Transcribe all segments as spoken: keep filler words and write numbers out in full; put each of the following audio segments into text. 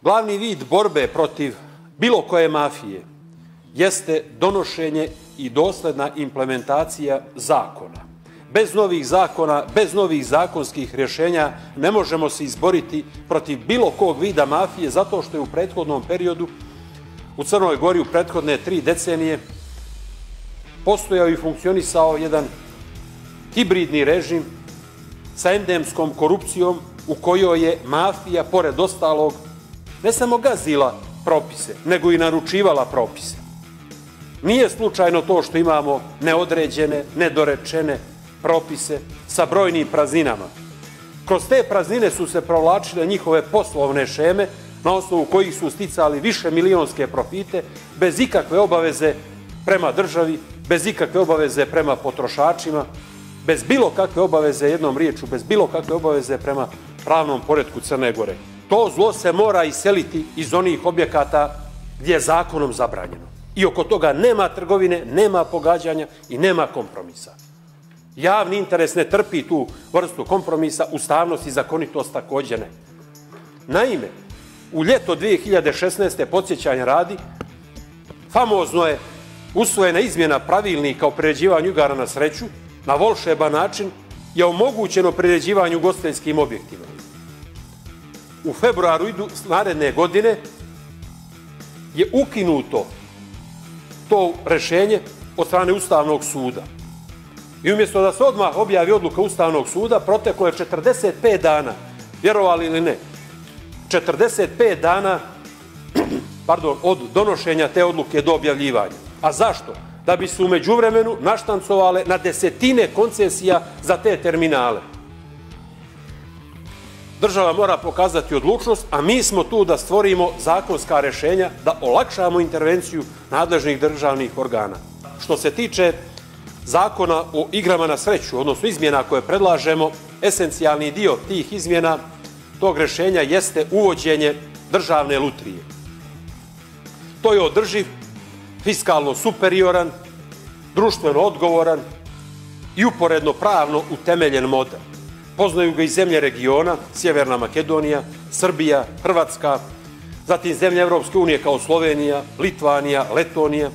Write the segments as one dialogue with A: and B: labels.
A: Glavni vid borbe protiv bilo koje mafije jeste donošenje i dosledna implementacija zakona. Bez novih zakona, bez novih zakonskih rješenja ne možemo se izboriti protiv bilo kog vida mafije zato što je u prethodnom periodu u Crnoj Gori u prethodne tri decenije postojao i funkcionisao jedan hibridni režim sa endemskom korupcijom u kojoj je mafija, pored ostalog, ne samo gazila propise, nego i naručivala propise. Nije slučajno to što imamo neodređene, nedorečene propise sa brojnim prazninama. Kroz te praznine su se provlačile njihove poslovne šeme na osnovu kojih su sticali više milionske profite bez ikakve obaveze prema državi, bez ikakve obaveze prema potrošačima, bez bilo kakve obaveze, jednom riječu, bez bilo kakve obaveze prema pravnom poretku Crne Gore. To zlo se mora iseliti iz onih objekata gdje je zakonom zabranjeno. I oko toga nema trgovine, nema pogađanja i nema kompromisa. Javni interes ne trpi tu vrstu kompromisa, ustavnost i zakonitost također ne. Naime, u ljeto dvije hiljade šesnaeste. podsjećanja radi, famozno je usvojena izmjena pravilnika o priređivanju igara na sreću, na volšeban način je omogućeno priređivanje u ugostiteljskim objektima. U februaru idu naredne godine je ukinuto to rješenje od strane Ustavnog suda. I umjesto da se odmah objavi odluka Ustavnog suda, proteklo je četrdeset pet dana, vjerovali ili ne, četrdeset pet dana pardon, od donošenja te odluke do objavljivanja. A zašto? Da bi se u međuvremenu naštancovale na desetine koncesija za te terminale. Država mora pokazati odlučnost, a mi smo tu da stvorimo zakonska rješenja, da olakšamo intervenciju nadležnih državnih organa. Što se tiče zakona o igrama na sreću, odnosno izmjena koje predlažemo, esencijalni dio tih izmjena tog rješenja jeste uvođenje državne lutrije. To je održiv, fiskalno superioran, društveno odgovoran i uporedno pravno utemeljen model. Poznaju ga i zemlje regiona, Sjeverna Makedonija, Srbija, Hrvatska, zatim zemlje Evropske unije kao Slovenija, Litvanija, Letonija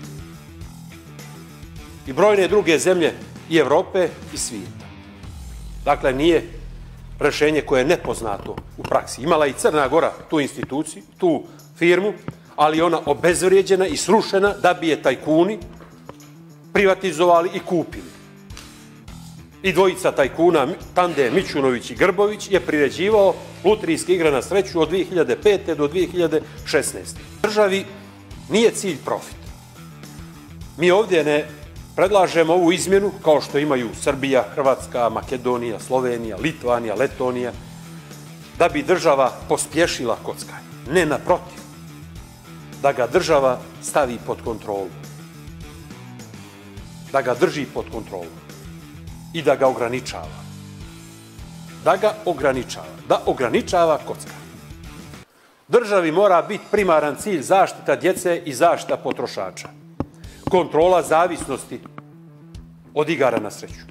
A: i brojne druge zemlje i Evrope i svijeta. Dakle, nije rješenje koje je nepoznato u praksi. Imala i Crna Gora tu instituciju, tu firmu, ali ona obezvrijeđena i srušena da bi je tajkuni privatizovali i kupili. I dvojica tajkuna, Tande, Mićunović i Grbović, je priređivao lutrijske igre na sreću od dvije hiljade pete. do dvije hiljade šesnaeste. Državi nije cilj profit. Mi ovdje ne predlažemo ovu izmjenu kao što imaju Srbija, Hrvatska, Makedonija, Slovenija, Litvanija, Letonija, da bi država pospješila kockanje. Ne, naprotiv. Da ga država stavi pod kontrolu. Da ga drži pod kontrolu. I da ga ograničava. Da ga ograničava. Da ograničava kockanje. Državi mora biti primaran cilj zaštita djece i zaštita potrošača. Kontrola zavisnosti od igara na sreću.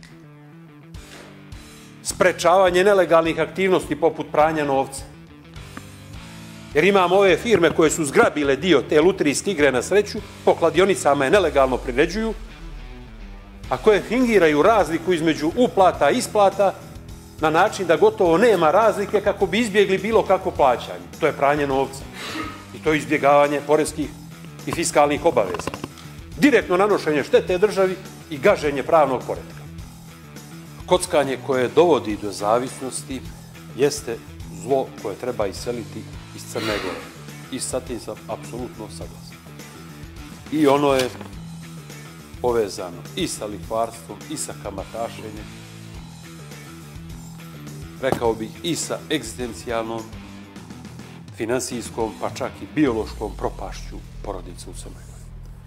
A: Sprečavanje nelegalnih aktivnosti poput pranja novca. Jer imamo ove firme koje su zgrabile dio te lutrijske igre na sreću, po kladionicama je nelegalno priređuju, a koje fingiraju razliku između uplata i isplata na način da gotovo nema razlike kako bi izbjegli bilo kakvo plaćanje. To je pranje novca. I to je izbjegavanje poreskih i fiskalnih obaveza. Direktno nanošenje štete državi i gaženje pravnog poretka. Kockanje koje dovodi do zavisnosti jeste zlo koje treba iseliti iz Crne Gore. I sa tim sam apsolutno saglasan. I ono je povezano i sa lihvarstvom, i sa kamatašenjem, rekao bih i sa egzistencijalnom, finansijskom, pa čak i biološkom propašću porodice u Crnoj Gori.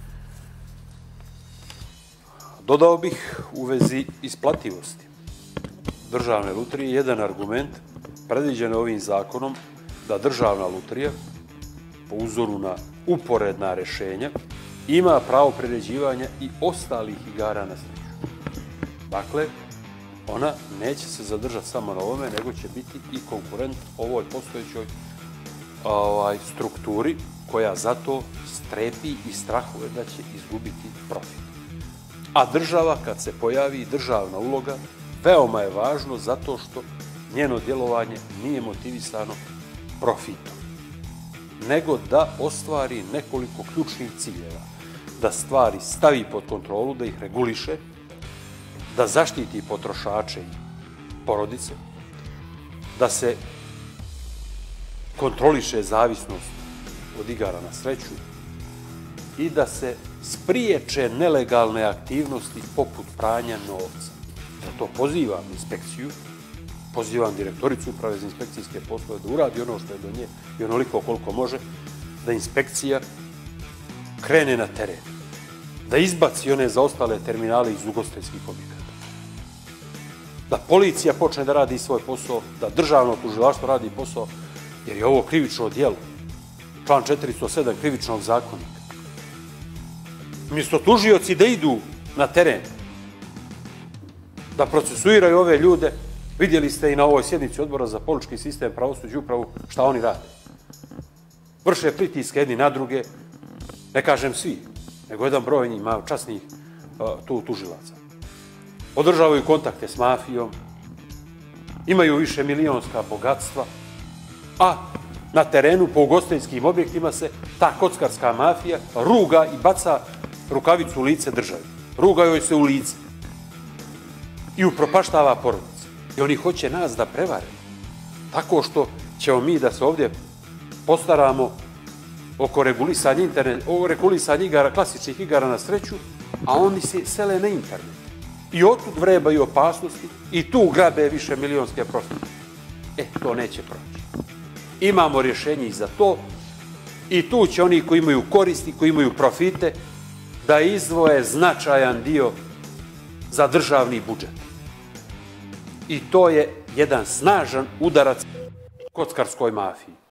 A: Dodao bih u vezi isplativosti državne lutrije jedan argument predviđen ovim zakonom da državna lutrija, po uzoru na uporedna rješenja, ima pravo priređivanja i ostalih igara na sreću. Dakle, ona neće se zadržati samo na ovome, nego će biti i konkurent ovoj postojećoj ovaj, strukturi koja zato strepi i strahuje da će izgubiti profit. A država, kad se pojavi državna uloga, veoma je važno zato što njeno djelovanje nije motivisano profitom, nego da ostvari nekoliko ključnih ciljeva. Da stvari stavi pod kontrolu, da ih reguliše, da zaštiti potrošače i porodice, da se kontroliše zavisnost od igara na sreću i da se spriječe nelegalne aktivnosti poput pranja novca. Zato pozivam inspekciju, pozivam direktoricu uprave za inspekcijske poslove da uradi ono što je do nje i onoliko koliko može, da inspekcija krene na teren, da izbaci one zaostale terminale iz ugostiteljskih objekata, da policija počne da radi svoj posao, da državno tužilaštvo radi posao, jer je ovo krivično djelo. Član četiristo sedam krivičnog zakonika. Umjesto tužioci da idu na teren, da procesuiraju ove ljude, vidjeli ste i na ovoj sjednici Odbora za politički sistem, pravosuđe i upravu šta oni rade. Vrše pritiske jedni na druge, ne kažem svi, nego jedan broj njima časnih tu tužilaca. Održavaju kontakte s mafijom, imaju više milionska bogatstva, a na terenu po ugostiteljskim objektima se ta kockarska mafija ruga i baca rukavicu u lice državi. Ruga joj se u lice i upropaštava porodice. I oni hoće nas da prevare tako što ćemo mi da se ovdje postaramo oko regulisanja internet, oko regulisanja igara, klasičnih igara na sreću, a oni se sele na internet. I otud vrebaju opasnosti i tu grabe više milionske profite. E, to neće proći. Imamo rješenje i za to i tu će oni koji imaju koristi, koji imaju profite, da izdvoje značajan dio za državni budžet. I to je jedan snažan udarac kockarskoj mafiji.